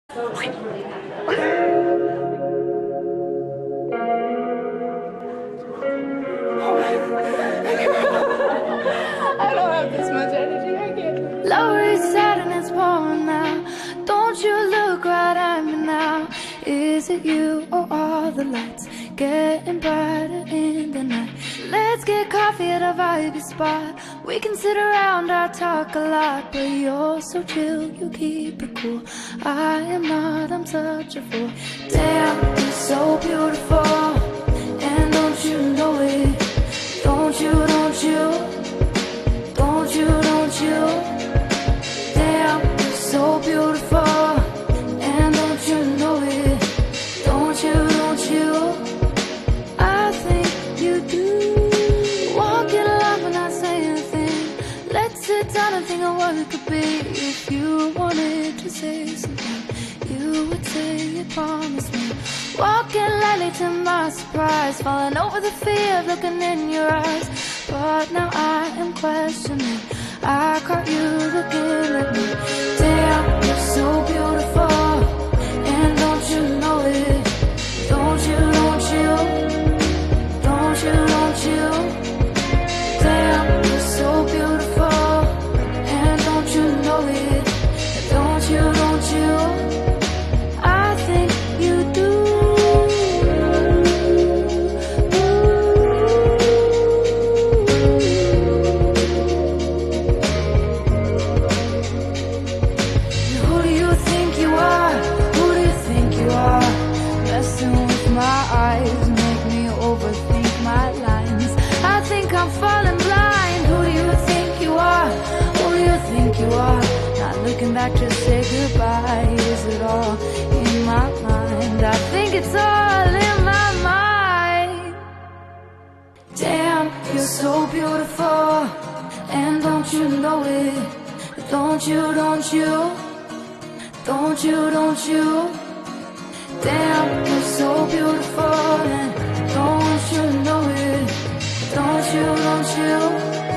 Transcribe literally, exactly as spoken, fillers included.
I don't have this much energy, I can't. Lower East Side and it's pouring now. Don't you look right at me now. Is it you or are the lights getting brighter in the night? Let's get coffee at a vibey spot. We can sit around, I talk a lot, but you're so chill, you keep it cool. I am not, I'm such a fool. Damn, you're so beautiful, and don't you know it? Don't you, don't you? Don't you, don't you? Damn, you're so beautiful, and don't you know it? Don't you, don't you? I think you do. Walking along but not saying anything. Let's sit down and think of what it could be. If you wanted to say something, you would say you promised me. Walking lightly to my surprise, falling over the fear of looking in your eyes. But now I am questioning. I caught you looking at me. Damn, you're so beautiful, and don't you know it? Don't you, don't you? Don't you, don't you? Damn, you're so beautiful, and don't you know it? Don't you, don't you? I think you do. I'm falling blind. Who do you think you are? Who do you think you are? Not looking back, just say goodbye. Is it all in my mind? I think it's all in my mind. Damn, you're so beautiful, and don't you know it? Don't you, don't you? Don't you, don't you? Damn, you're so beautiful, and don't you know it? Don't you, don't you?